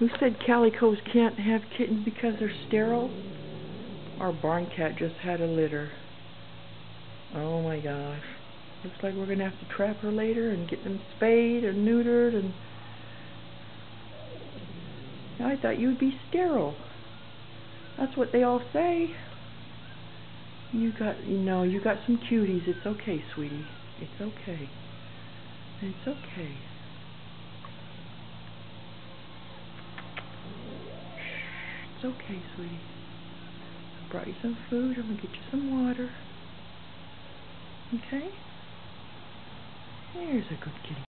Who said calicos can't have kittens because they're sterile? Our barn cat just had a litter. Oh my gosh. Looks like we're going to have to trap her later and get them spayed and neutered. And I thought you would be sterile. That's what they all say. You got some cuties. It's okay, sweetie. It's okay. It's okay. It's okay, sweetie. I brought you some food. I'm going to get you some water. Okay? There's a good kitty.